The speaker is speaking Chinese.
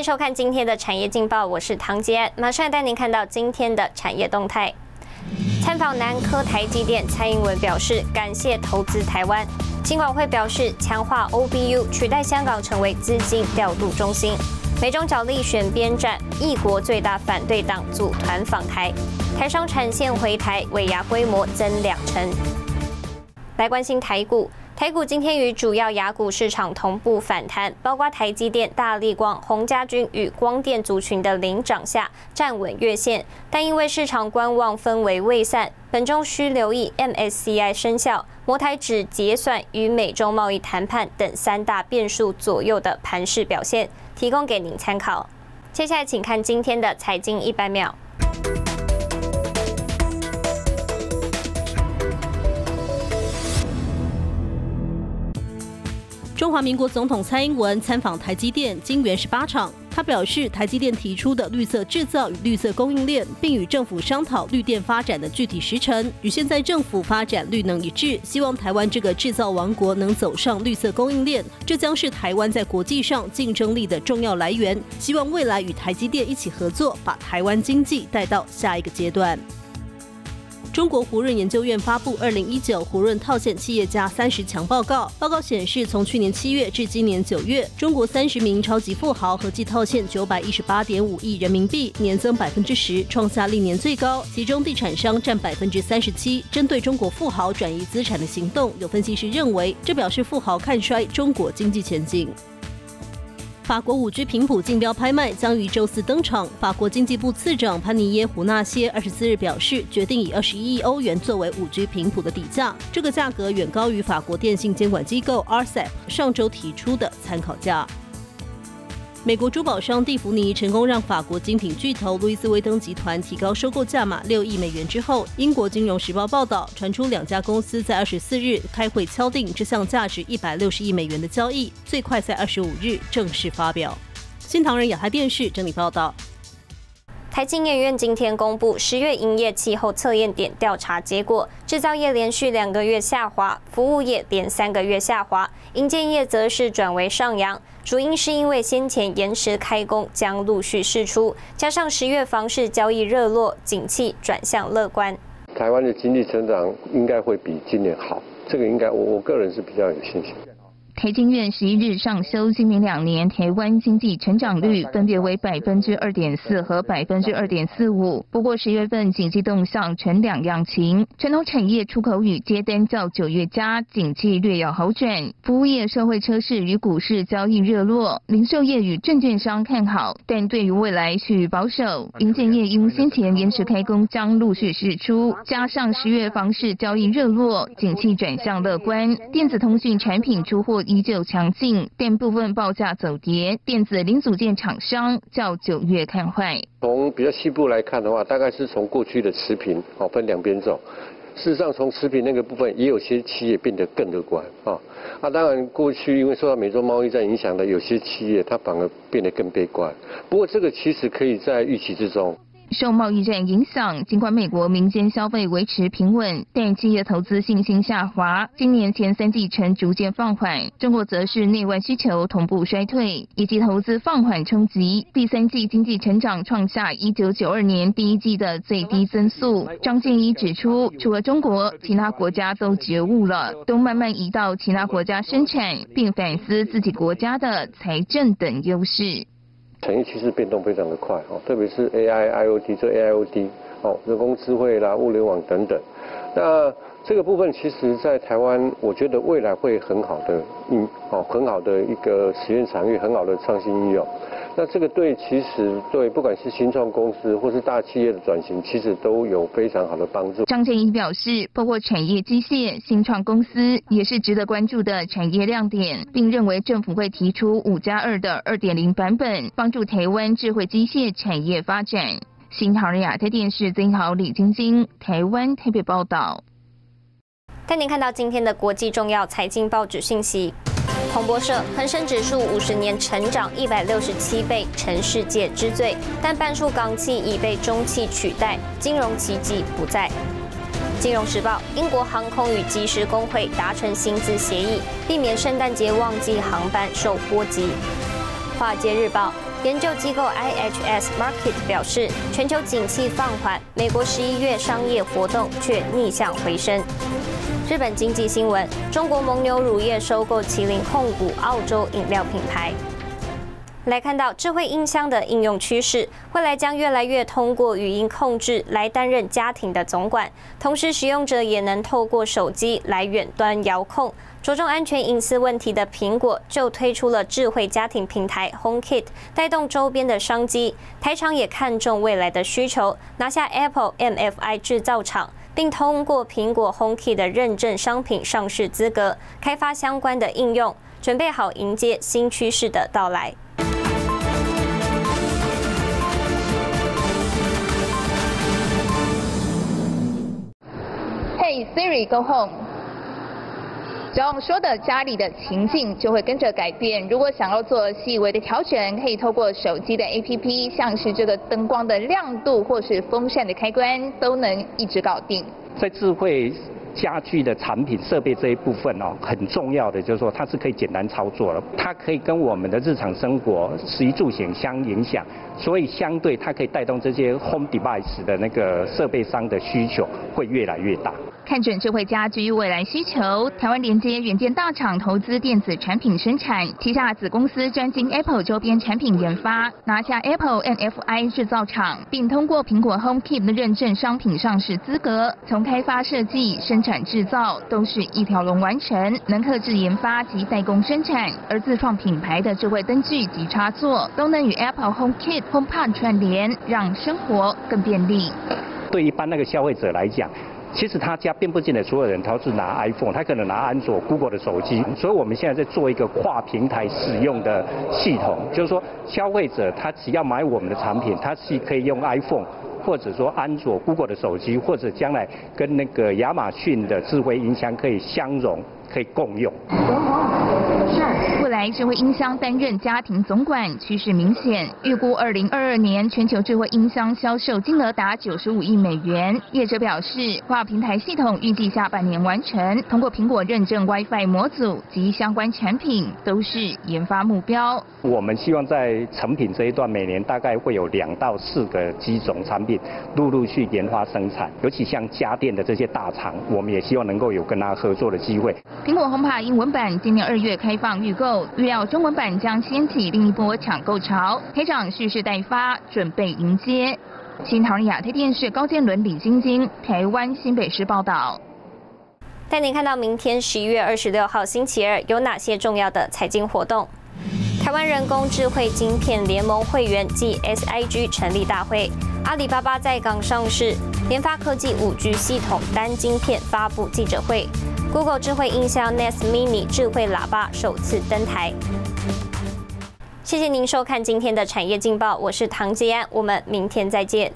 收看今天的产业劲报，我是唐杰安，马上带您看到今天的产业动态。参访南科台积电，蔡英文表示感谢投资台湾。金管会表示强化 OBU， 取代香港成为资金调度中心。美中角力选边站，异国最大反对党组团访台。台商产线回台，尾牙规模增2成。来关心台股。台股今天与主要亚股市场同步反弹，包括台积电、大立光、宏家军与光电族群的领涨下站稳月线，但因为市场观望氛围未散，本周需留意 MSCI 生效、摩台指结算与美中贸易谈判等3大变数左右的盘势表现，提供给您参考。接下来请看今天的财经100秒。 中华民国总统蔡英文参访台积电，金元18场。他表示，台积电提出的绿色制造与绿色供应链，并与政府商讨绿电发展的具体时程，与现在政府发展绿能一致。希望台湾这个制造王国能走上绿色供应链，这将是台湾在国际上竞争力的重要来源。希望未来与台积电一起合作，把台湾经济带到下一个阶段。中国胡润研究院发布2019胡润套现企业家30强报告。报告显示，从去年7月至今年9月，中国30名超级富豪合计套现918.5亿人民币，年增10%，创下历年最高。其中地产商占37%。针对中国富豪转移资产的行动，有分析师认为，这表示富豪看衰中国经济前景。法国5G 频谱竞标拍卖将于周4登场。法国经济部次长潘尼耶胡纳谢24日表示，决定以21亿欧元作为5G 频谱的底价，这个价格远高于法国电信监管机构 ARCEP 上周提出的参考价。美国珠宝商蒂芙尼成功让法国精品巨头路易斯威登集团提高收购价码6亿美元之后，英国金融时报报道，传出2家公司在24日开会敲定这项价值160亿美元的交易，最快在25日正式发表。新唐人亚太电视整理报道。 台经研院今天公布10月营业气候测验点调查结果，制造业连续2个月下滑，服务业连3个月下滑，营建业则是转为上扬。主因是因为先前延迟开工将陆续释出，加上10月房市交易热络，景气转向乐观。 台湾的经济成长应该会比今年好，这个应该我个人是比较有信心。 台经院11日上修今明2年台湾经济成长率分别为2.4%和2.45%。不过10月份景气动向呈2样情，传统产业出口与接单较9月佳，景气略有好转。服务业、社会车市与股市交易热络，零售业与证券商看好，但对于未来需保守。营建业因先前延迟开工将陆续释出，加上10月房市交易热络，景气转向乐观。电子通讯产品出货依旧强劲，但部分报价走跌，电子零组件厂商较9月看坏。 从比较细部来看的话，大概是从过去的持平分2边走。事实上，从持平那个部分，也有些企业变得更乐观当然，过去因为受到美洲贸易战影响的有些企业，它反而变得更悲观。不过，这个其实可以在预期之中。 受贸易战影响，尽管美国民间消费维持平稳，但企业投资信心下滑。今年前3季呈逐渐放缓，中国则是内外需求同步衰退，以及投资放缓冲击。第3季经济成长创下1992年第1季的最低增速。张建一指出，除了中国，其他国家都觉悟了，都慢慢移到其他国家生产，并反思自己国家的财政等优势。 产业趋势变动非常的快特别是 AI、IoT 这 AIoT 人工智慧啦、物联网等等。那这个部分其实在台湾，我觉得未来会很好的很好的一个实验场域，很好的创新应用。那这个其实对不管是新创公司或是大企业的转型，其实都有非常好的帮助。 张建一表示，包括产业机械、新创公司也是值得关注的产业亮点，并认为政府会提出5+2的2.0版本，帮助台湾智慧机械产业发展。新唐人亚太电视曾豪、李晶晶，台湾台北报道。 带您看到今天的国际重要财经报纸信息。彭博社，恒生指数50年成长167倍，成世界之最，但半数港企已被中企取代，金融奇迹不在。金融时报，英国航空与机师工会达成薪资协议，避免圣诞节旺季航班受波及。华尔街日报， 研究机构 IHS Markit 表示，全球景气放缓，美国11月商业活动却逆向回升。日本经济新闻：中国蒙牛乳业收购麒麟控股澳洲饮料品牌。来看到智慧音箱的应用趋势，未来将越来越通过语音控制来担任家庭的总管，同时使用者也能透过手机来远端遥控。着重安全隐私问题的苹果就推出了智慧家庭平台 HomeKit， 带动周边的商机。台厂也看中未来的需求，拿下 Apple MFI 制造厂，并通过苹果 HomeKit 的认证商品上市资格，开发相关的应用，准备好迎接新趋势的到来。 Hey Siri, go home。只要我们说的家里的情境就会跟着改变。如果想要做细微的调整，可以透过手机的 APP， 像是这个灯光的亮度或是风扇的开关，都能一直搞定。 在智慧家具的产品设备这一部分很重要的就是说它是可以简单操作了，它可以跟我们的日常生活食衣住行相影响，所以相对它可以带动这些 home device 的那个设备商的需求会越来越大。 看准智慧家居未来需求，台湾连接元件大厂投资电子产品生产，旗下子公司专精 Apple 周边产品研发，拿下 Apple MFI 制造厂，并通过苹果 HomeKit 的认证商品上市资格，从开发设计、生产制造都是一条龙完成，能客制研发及代工生产，而自创品牌的智慧灯具及插座都能与 Apple HomeKit、HomePod 串联，让生活更便利。 对一般那个消费者来讲，其实他家并不见得所有人都是拿 iPhone， 他可能拿安卓、Google 的手机，所以我们现在在做一个跨平台使用的系统，就是说消费者他只要买我们的产品，他是可以用 iPhone， 或者说安卓、Google 的手机，或者将来跟那个亚马逊的智慧音箱可以相容，可以共用。 未来智慧音箱担任家庭总管趋势明显，预估2022年全球智慧音箱销售金额达95亿美元。业者表示，跨平台系统预计下半年完成，通过苹果认证 WiFi 模组及相关产品都是研发目标。 我们希望在成品这一段，每年大概会有2到4个机种产品陆续研发生产，尤其像家电的这些大厂，我们也希望能够有跟他合作的机会。 苹果 HomePod 英文版今年2月开放预购，预料中文版将掀起另一波抢购潮，台厂蓄势待发，准备迎接。新唐人亚太电视高建伦、李晶晶，台湾新北市报道。 带您看到明天11月26号星期二有哪些重要的财经活动。台湾人工智慧晶片联盟会员暨 SIG 成立大会，阿里巴巴在港上市，联发科技5G 系统单晶片发布记者会。Google 智慧音箱 Nest Mini 智慧喇叭首次登台。谢谢您收看今天的产业劲报，我是唐杰安，我们明天再见。